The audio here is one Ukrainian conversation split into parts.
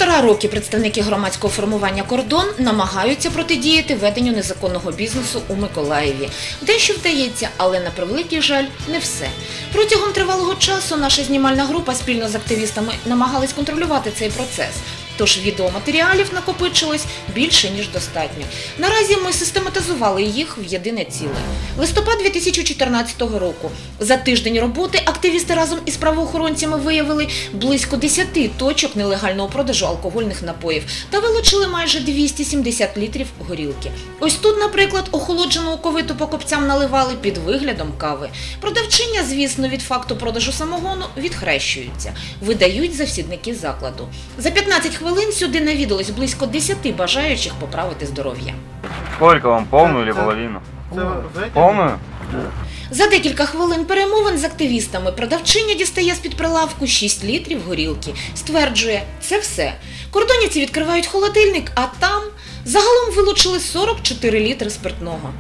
роки представники громадського формування «Кордон» намагаються протидіяти веденню незаконного бізнесу у Миколаєві. Дещо вдається, але, на превеликий жаль, не все. Протягом тривалого часу наша знімальна група спільно з активістами намагались контролювати цей процес. Тож відеоматеріалів накопичилось більше, ніж достатньо. Наразі ми систематизували їх в єдине ціле. Листопад 2014 року. За тиждень роботи активісти разом із правоохоронцями виявили близько 10 точок нелегального продажу алкогольних напоїв та вилучили майже 270 літрів горілки. Ось тут, наприклад, охолоджену оковиту покупцям наливали під виглядом кави. Продавчиня, звісно, від факту продажу самогону відхрещуються. Видають завсідники закладу. За 15 хвилин сюди навідалось близько 10 бажаючих поправити здоров'я. Сколько вам, полную или половину? Полную? За декілька хвилин перемовин з активістами продавчиня дістає з-під прилавку 6 літрів горілки. Стверджує, це все. Кордонівці відкривають холодильник, а там загалом вилучили 44 літри спиртного.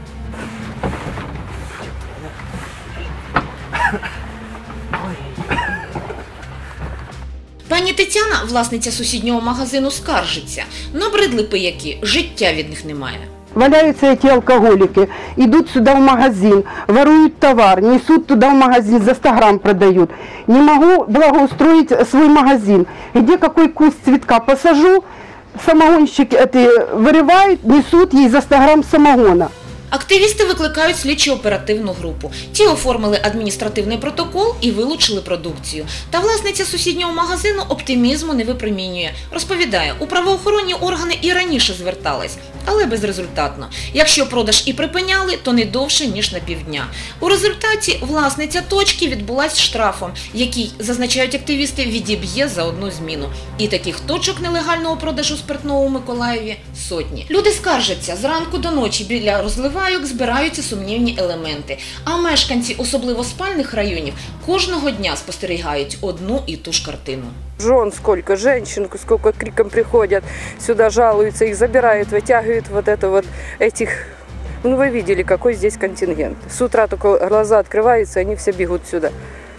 Пані Тетяна, власниця сусіднього магазину, скаржиться. Набридли пияки, життя від них немає. Валяются эти алкоголики, идут сюда в магазин, воруют товар, несут туда в магазин, за 100 грамм продают. Не могу благоустроить свой магазин. Где какой куст цветка посажу, самогонщики вырывают, несут ей за 100 грамм самогона. Активісти викликають слідчо-оперативну групу. Ті оформили адміністративний протокол і вилучили продукцію. Та власниця сусіднього магазину оптимізму не випромінює. Розповідає, у правоохоронні органи і раніше звертались, але безрезультатно. Якщо продаж і припиняли, то не довше, ніж на півдня. У результаті власниця точки відбулась штрафом, який, зазначають активісти, відіб'є за одну зміну. І таких точок нелегального продажу спиртного у Миколаєві сотні. Люди скаржаться, зранку до ночі біля розливайок збираються сумнівні елементи. А мешканці, особливо спальних районів, кожного дня спостерігають одну і ту ж картину. Жен сколько, женщин, сколько криком приходят, сюда жалуются, их забирают, вытягивают вот это вот этих... Ну вы видели, какой здесь контингент. С утра только глаза открываются, они все бегут сюда.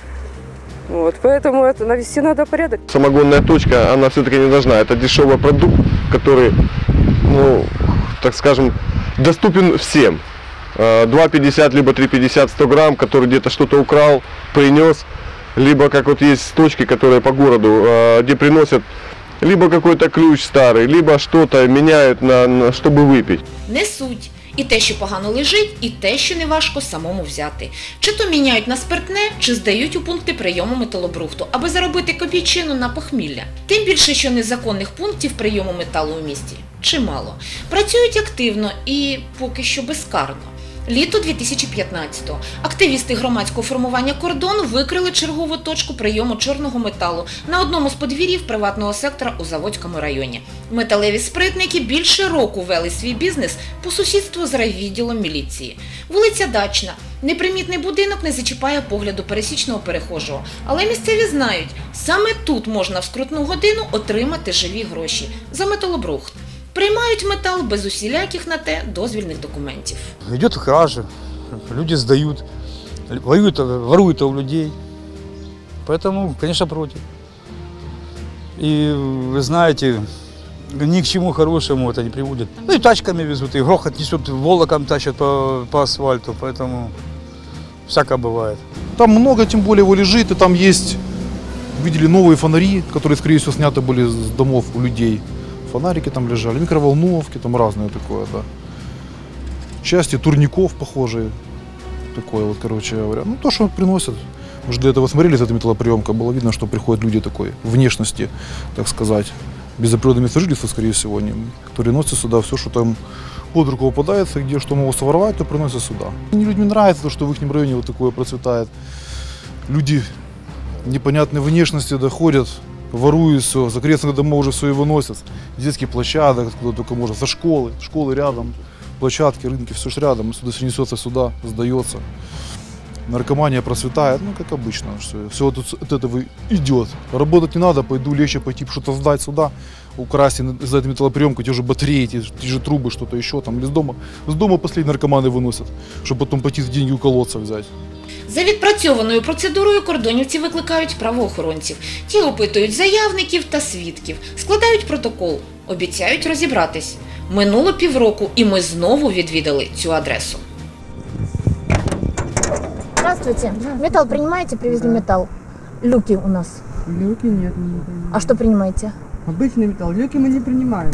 Вот, поэтому это навести надо порядок. Самогонная точка, она все-таки не должна. Это дешевый продукт, который, ну, так скажем, доступен всем. 2,50 либо 3,50 100 грамм, который где-то что-то украл, принес. Либо как вот есть точки, которые по городу, где приносят либо какой-то ключ старый, либо что-то меняют, чтобы выпить. Несуть і те, що погано лежить, і те, що неважко самому взяти. Чи то міняють на спиртне, чи здають у пункти прийому металобрухту, аби заробити копійчину на похмілля. Тим більше, що незаконних пунктів прийому металу у місті чимало. Працюють активно і поки що безкарно. Літо 2015-го. Активісти громадського формування «Кордон» викрили чергову точку прийому чорного металу на одному з подвір'їв приватного сектора у Заводському районі. Металеві спритники більше року вели свій бізнес по сусідству з райвідділом міліції. Вулиця Дачна. Непримітний будинок не зачіпає погляду пересічного перехожого. Але місцеві знають, саме тут можна в скрутну годину отримати живі гроші за металобрухт. Приймають метал без усіляких на те дозвільних документів. Идет кража, люди сдают, воруют у людей. Поэтому, конечно, против. И вы знаете, ни к чему хорошему это не приводит. Ну и тачками везут, и грохот несут, волоком тащат по асфальту, поэтому всякое бывает. Там много, тем более, его лежит, и там есть, видели, новые фонари, которые, скорее всего, сняты были с домов у людей. Фонарики там лежали, микроволновки, там разное такое, да. Части турников похожие, такое вот, короче говоря. Ну, то, что приносят. Мы же для этого смотрели за этой металлоприемкой, было видно, что приходят люди такой внешности, так сказать, безоприродное место жительства, скорее всего, они, которые носят сюда все, что там под руку попадается, где что могут своровать, то приносят сюда. Людям нравится то, что в их районе вот такое процветает. Люди непонятной внешности доходят, воруют все, с окрестных домов уже все и выносят. С детских площадок, откуда только можно, со школы рядом, площадки, рынки, все же рядом, сюда все несется, сюда сдается. Наркомания процветает, ну как обычно, все от этого идет. Работать не надо, пойду легче пойти что-то сдать сюда, украсть за эту металлоприемку, те же батареи, те же трубы, что-то еще там. Или с дома последние наркоманы выносят, чтобы потом пойти деньги у колодца взять. За відпрацьованою процедурою кордонівці викликають правоохоронців. Ті опитують заявників та свідків, складають протокол, обіцяють розібратись. Минуло півроку, і ми знову відвідали цю адресу. Здравствуйте. Металл принимаете? Привезли металл. Люки у нас. Люки нет, мы не принимаем. А что принимаете? Обычный металл. Люки мы не принимаем.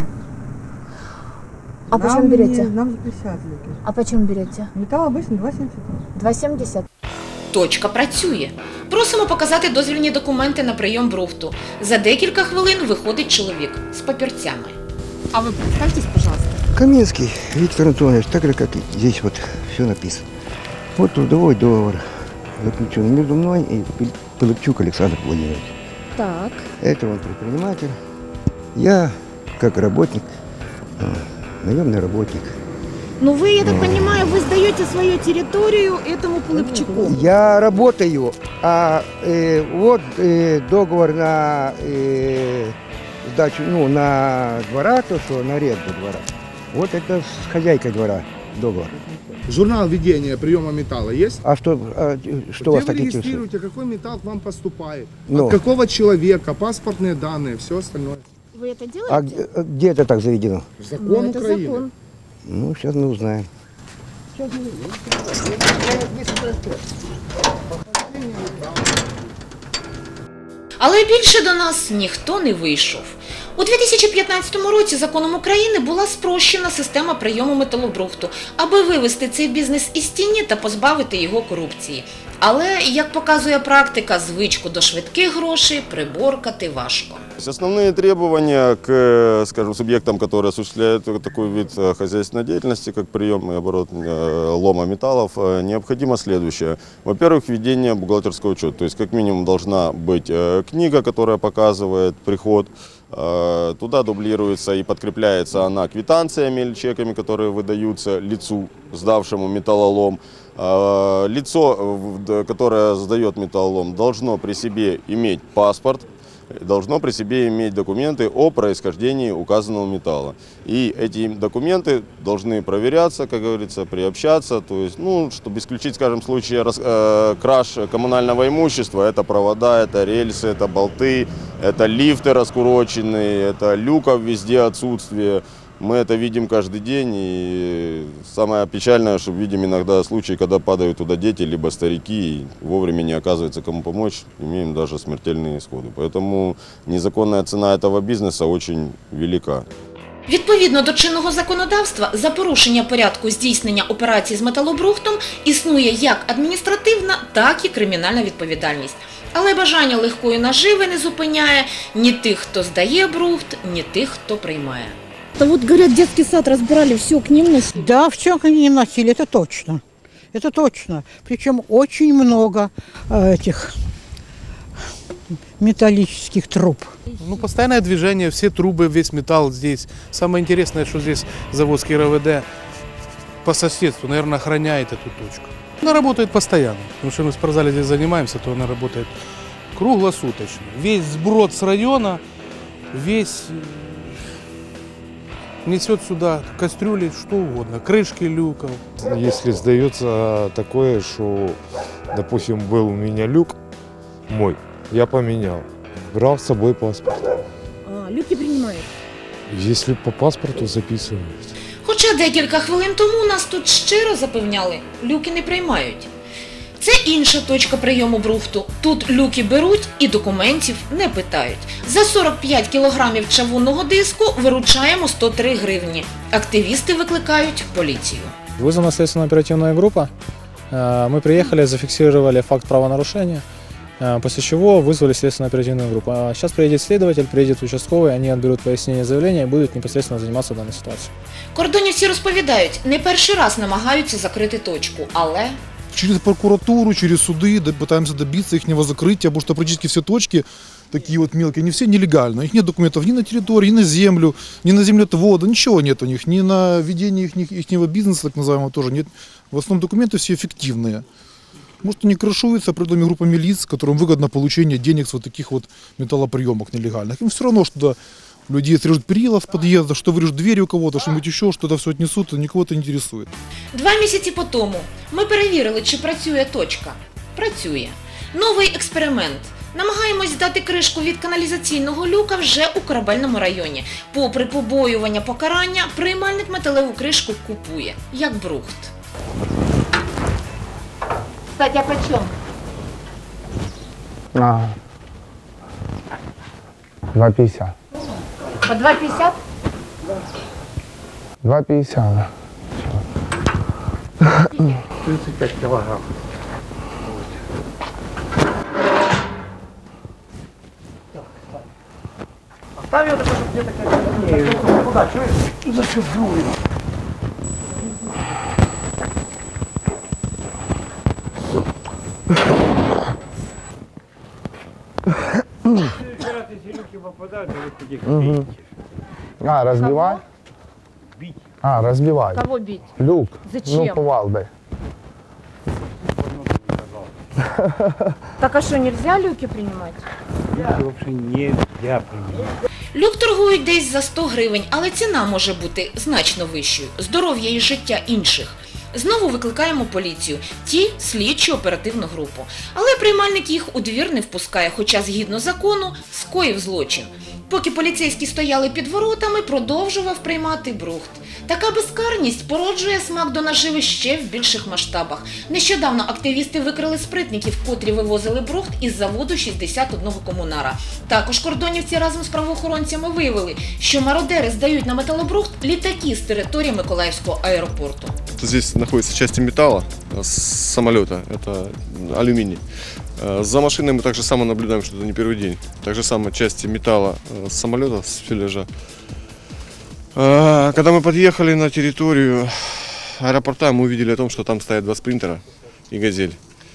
А почем берете? Нам запрещают люки. А почем берете? Металл обычный 2,70. 2,70. Точка працює. Просимо показати дозвільні документи на прийом брухту. За декілька хвилин виходить чоловік з папірцями. А вы представьтесь, пожалуйста. Каменский Виктор Антонович, так же, как и здесь вот все написано. Вот трудовой договор заключен между мной и Пилипчук Александр Владимирович. Так. Это он предприниматель. Я, как работник, наемный работник. Ну вы, я так понимаю, вы сдаете свою территорию этому Пилипчуку. Я работаю, а вот договор на сдачу, ну, на двора, то, что на аренду двора. Вот это с хозяйкой двора договор. Журнал ведения приема металла есть? А что вас так вы интересует? регистрируете, какой металл к вам поступает, Ну. от какого человека, паспортные данные, все остальное. Вы это делаете? А где это так заведено? Закон Ну, это Украины. закон. Ну, сейчас мы узнаем. Але більше до нас ніхто не вийшов. У 2015 році законом України була спрощена система прийому металобрухту, аби вивести цей бізнес із тіні та позбавити його корупції. Але, як показує практика, звичку до швидких грошей приборкати важко. Основные требования к, скажем, субъектам, которые осуществляют такой вид хозяйственной деятельности, как прием и оборот лома металлов, необходимо следующее. Во-первых, ведение бухгалтерского учета. То есть, как минимум, должна быть книга, которая показывает приход. Туда дублируется и подкрепляется она квитанциями или чеками, которые выдаются лицу, сдавшему металлолом. Лицо, которое сдает металлолом, должно при себе иметь паспорт, должно при себе иметь документы о происхождении указанного металла. И эти документы должны проверяться, как говорится, приобщаться, то есть, ну, чтобы исключить, скажем, случаи краж коммунального имущества, это провода, это рельсы, это болты, это лифты раскуроченные, это люков везде отсутствие. Мы это видим каждый день, и самое печальное, что видим иногда случаи, когда падают туда дети, либо старики, и вовремя не оказывается кому помочь, имеем даже смертельные исходы. Поэтому незаконная цена этого бизнеса очень велика. Відповідно до чинного законодавства, за порушення порядку здійснення операцій з металобрухтом існує як адміністративна, так і кримінальна відповідальність. Але бажання легкої наживи не зупиняє ні тих, хто здає брухт, ні тих, хто приймає. Вот, говорят, детский сад разбирали, все к ним носили. Да, все к ним носили, это точно. Это точно. Причем очень много этих металлических труб. Ну, постоянное движение, все трубы, весь металл здесь. Самое интересное, что здесь заводский РВД по соседству, наверное, охраняет эту точку. Она работает постоянно, потому что мы в спортзале здесь занимаемся, то она работает круглосуточно. Весь сброд с района, весь несет сюда кастрюли, что угодно, крышки люков. Если сдается такое, что, допустим, был у меня люк мой, я поменял, брал с собой паспорт. Люки принимают. Если по паспорту записывают. Хоча декілька хвилин тому нас тут щиро запевняли, люки не приймають. Це інша точка прийому брухту. Тут люки беруть і документів не питають. За 45 кілограмів чавунного диску виручаємо 103 гривні. Активісти викликають поліцію. Вызвана следственно-оперативная группа. Мы приехали, зафиксировали факт правонарушения, после чего вызвали следственно-оперативную группу. Сейчас приедет следователь, приедет участковый, они отберут пояснение заявления и будут непосредственно заниматься данной ситуацией. Кордонівці розповідають, не перший раз намагаються закрити точку, але... Через прокуратуру, через суды пытаемся добиться их закрытия, потому что практически все точки, такие вот мелкие, они все нелегально. У них нет документов ни на территории, ни на землю, ни на землеотводы, ничего нет у них, ни на ведение их бизнеса, так называемого, тоже нет. В основном документы все эффективные. Может, они крышуются определенными группами лиц, которым выгодно получение денег с вот таких вот металлоприемок нелегальных. Им все равно, что туда Людей срежут перила с подъезда, что вырежут двери у кого-то, что-нибудь еще, что-то все отнесут, и никого это не интересует. 2 місяці по тому ми перевірили, чи працює точка. Працює. Новий експеримент. Намагаємось здати кришку від каналізаційного люка вже у Корабельному районі. Попри побоювання покарання, приймальник металеву кришку купує, як брухт. Кстати, а почем? 2,50. По 2,50? 2,50. 35 килограмм. Оставь его, чтобы где-то как-то... Куда, чуешь? Зашибу его. А, разбивай? Бить. А, разбивай. Кого бить? Люк. Зачем? Ну, кувалдой. Так а что, нельзя люки принимать? Вообще нельзя принимать. Люк торгують десь за 100 гривень, але ціна може бути значно вищою. Здоров'я і життя інших. Знову викликаємо поліцію, ті – слідчо-оперативну групу. Але приймальник їх у двір не впускає, хоча згідно закону скоїв злочин. Поки поліцейські стояли під воротами, продовжував приймати брухт. Така безкарність породжує смак до наживи ще в більших масштабах. Нещодавно активісти викрили спритників, котрі вивозили брухт із заводу 61 комунара. Також кордонівці разом з правоохоронцями виявили, що мародери здають на металобрухт літаки з території Миколаївського аеропорту. Здесь находятся части металла с самолета, это алюминий. За машиной мы также само наблюдаем, что это не первый день. Также само части металла с самолета, с фюзеляжа. Когда мы подъехали на территорию аэропорта, мы увидели о том, что там стоят 2 спринтера и газель.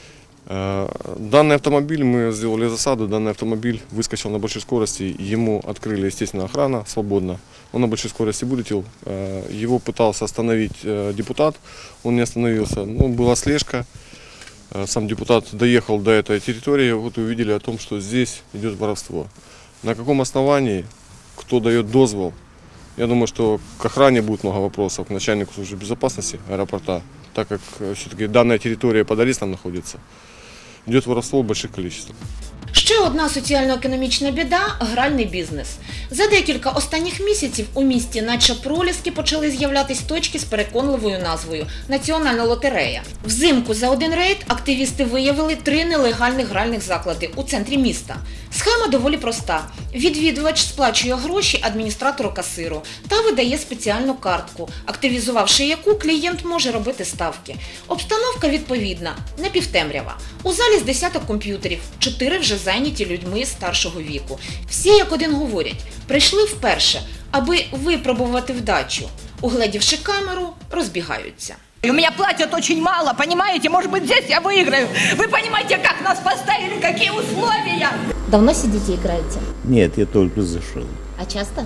Данный автомобиль, мы сделали засаду, данный автомобиль выскочил на большой скорости, ему открыли, естественно, охрана свободно. Он на большой скорости вылетел, его пытался остановить депутат, он не остановился, но была слежка. Сам депутат доехал до этой территории, вот увидели о том, что здесь идет воровство. На каком основании, кто дает дозвол? Я думаю, что к охране будет много вопросов, к начальнику службы безопасности аэропорта, так как все-таки данная территория под арестом находится. Идет воровство в больших количествах. Ще одна соціально-економічна біда – гральний бізнес. За декілька останніх місяців у місті наче проліски почали з'являтись точки з переконливою назвою – Національна лотерея. Взимку за один рейд активісти виявили 3 нелегальних гральних заклади у центрі міста. Схема доволі проста. Відвідувач сплачує гроші адміністратору-касиру та видає спеціальну картку, активізувавши яку клієнт може робити ставки. Обстановка відповідна, не півтемрява. У залі з десяток комп'ютерів, 4 вже зайняті людьми старшого віку. Всі як один говорять, прийшли вперше, аби випробувати вдачу. Угледівши камеру, розбігаються. У меня платят очень мало, понимаете? Может быть, здесь я выиграю. Вы понимаете, как нас поставили, какие условия? Давно сидите играете? Нет, я только зашел. А часто?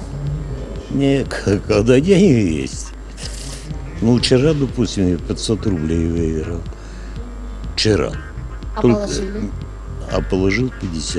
Не, когда деньги есть. Ну, вчера, допустим, я 500 рублей выиграл. Вчера. А положили? А положил 50.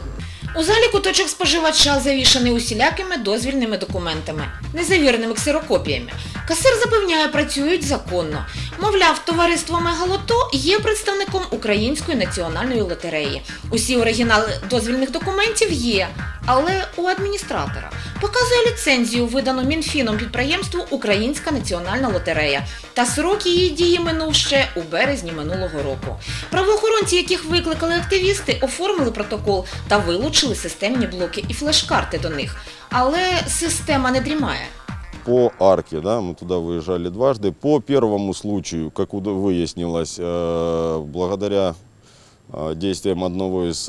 У залі куточок споживача завішаний усілякими дозвільними документами, незавіреними ксерокопіями. Касир запевняє, працюють законно. Мовляв, товариство «Мегалото» є представником Української національної лотереї. Усі оригінали дозвільних документів є, але у адміністратора. Показує ліцензію, видану Мінфіном підприємству «Українська національна лотерея». Та срок її дії минув ще у березні минулого року. Правоохоронці, яких викликали активісти, оформили протокол та вилучили системні блоки і флеш-карти до них. Але система не дрімає. По арке, да, мы туда выезжали дважды. По первому случаю, как выяснилось, благодаря действиям одного из,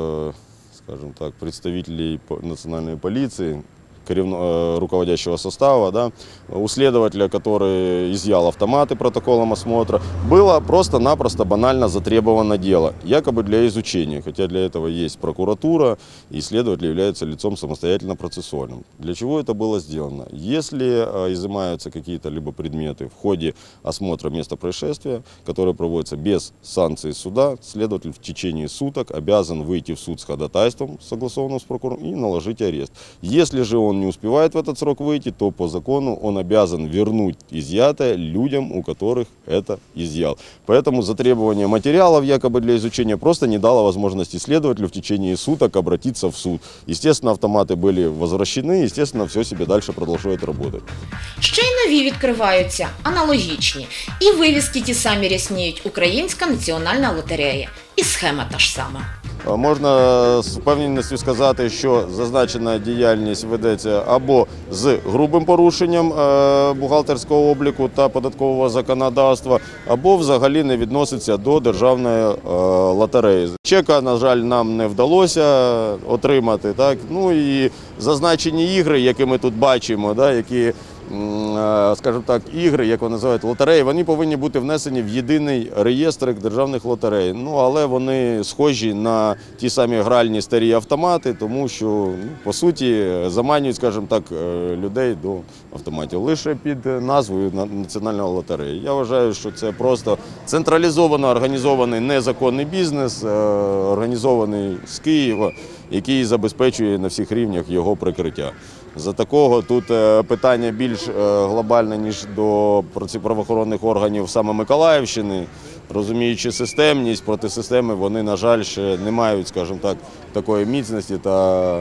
скажем так, представителей национальной полиции, руководящего состава, да, у следователя, который изъял автоматы протоколом осмотра, было просто-напросто банально затребовано дело, якобы для изучения, хотя для этого есть прокуратура, и следователь является лицом самостоятельно процессуальным. Для чего это было сделано? Если изымаются какие-то либо предметы в ходе осмотра места происшествия, которое проводится без санкции суда, следователь в течение суток обязан выйти в суд с ходатайством, согласованным с прокурором, и наложить арест. Если же он он не успевает в этот срок выйти, то по закону он обязан вернуть изъятое людям, у которых это изъял. Поэтому затребование материалов якобы для изучения просто не дало возможности следователю в течение суток обратиться в суд. Естественно, автоматы были возвращены, естественно, все себе дальше продолжает работать. Ще й нові відкриваються, аналогічні. І вивіски ті самі рясніють «Українська національна лотерея». І схема та ж сама. Можна з впевненістю сказати, що зазначена діяльність ведеться або з грубим порушенням бухгалтерського обліку та податкового законодавства, або взагалі не відноситься до державної лотереї. Чека, на жаль, нам не вдалося отримати. Так? Ну і зазначені ігри, які ми тут бачимо, да, які, скажімо так, ігри, як вони називають, лотереї, вони повинні бути внесені в єдиний реєстр державних лотерей. Ну, але вони схожі на ті самі гральні старі автомати, тому що, по суті, заманюють, скажімо так, людей до автоматів лише під назвою національної лотереї. Я вважаю, що це просто централізовано організований незаконний бізнес, організований з Києва, який забезпечує на всіх рівнях його прикриття. За такого тут питання більш глобальне, ніж до правоохоронних органів саме Миколаївщини. Розуміючи системність, проти системи вони, на жаль, ще не мають, скажімо так, такої міцності та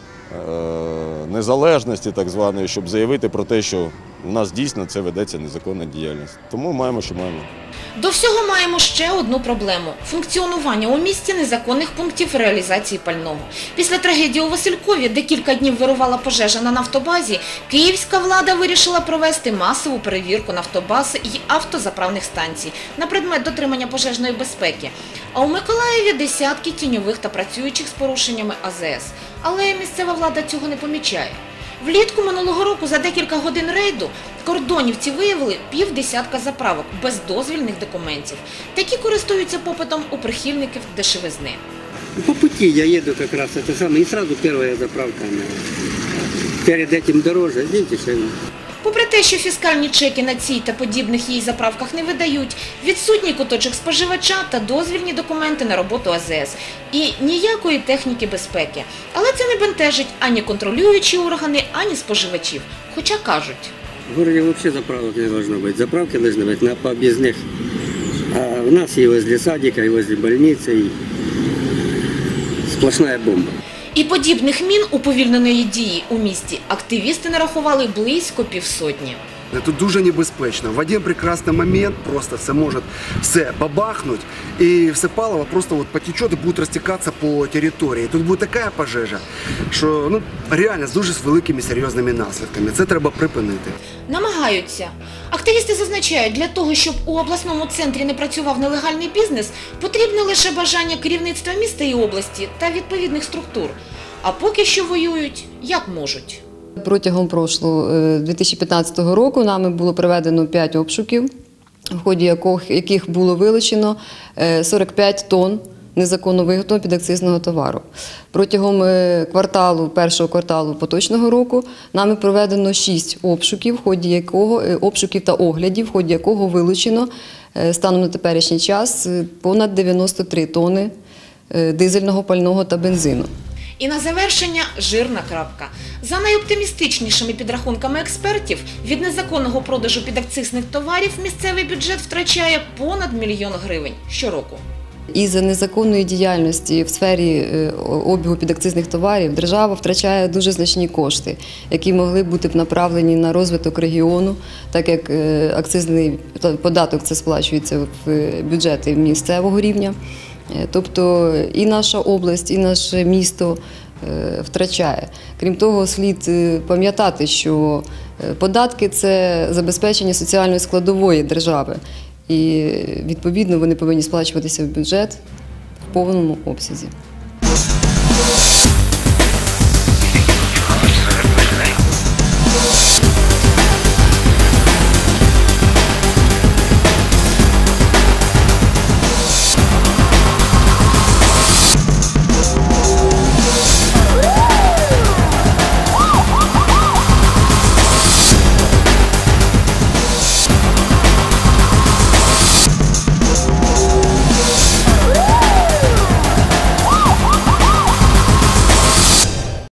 незалежності, так званої, щоб заявити про те, що у нас дійсно це ведеться незаконна діяльність. Тому маємо, що маємо. До всього маємо ще одну проблему – функціонування у місті незаконних пунктів реалізації пального. Після трагедії у Василькові, де кілька днів вирувала пожежа на нафтобазі, київська влада вирішила провести масову перевірку нафтобази і автозаправних станцій на предмет дотримання пожежної безпеки. А у Миколаєві десятки тіньових та працюючих з порушеннями АЗС. Але місцева влада цього не помічає. Влітку минулого року за декілька годин рейду кордонівці виявили півдесятка заправок без дозвільних документів. Такі користуються попитом у прихильників дешевизни. По пути я еду как раз это самое, и сразу первая заправка. Перед этим дороже, здесь дешевле. Попри те, що фіскальні чеки на цій та подібних їй заправках не видають, відсутній куточок споживача та дозвільні документи на роботу АЗС. І ніякої техніки безпеки. Але це не бентежить ані контролюючі органи, ані споживачів. Хоча кажуть. В городе вообще заправок не должно быть. Заправки должны быть на пообъездных. А у нас и возле садика, и возле больницы, и сплошная бомба. І подібних мін уповільненої дії у місті активісти нарахували близько півсотні. Тут дуже небезпечно. В один прекрасний момент просто все може все бабахнути, і все паливо просто потече і буде розтікатися по території. Тут буде така пожежа, що реально з дуже великими серйозними наслідками. Це треба припинити. Намагаються. Активісти зазначають, для того, щоб у обласному центрі не працював нелегальний бізнес, потрібне лише бажання керівництва міста і області та відповідних структур. А поки що воюють, як можуть. Протягом 2015 року нами було проведено 5 обшуків, в ході яких було вилучено 45 тонн незаконно виготовленого підакцизного товару. Протягом першого кварталу поточного року нами проведено 6 обшуків, обшуків та оглядів, в ході якого вилучено станом на теперішній час понад 93 тонни дизельного пального та бензину. І на завершення жирна крапка. За найоптимістичнішими підрахунками експертів, від незаконного продажу підакцизних товарів місцевий бюджет втрачає понад 1 мільйон гривень щороку. Із-за незаконної діяльності в сфері обігу підакцизних товарів держава втрачає дуже значні кошти, які могли б бути направлені на розвиток регіону, так як акцизний податок це сплачується в бюджети місцевого рівня. Тобто і наша область, і наше місто втрачає. Крім того, слід пам'ятати, що податки – це забезпечення соціальної складової держави. І, відповідно, вони повинні сплачуватися в бюджет в повному обсязі.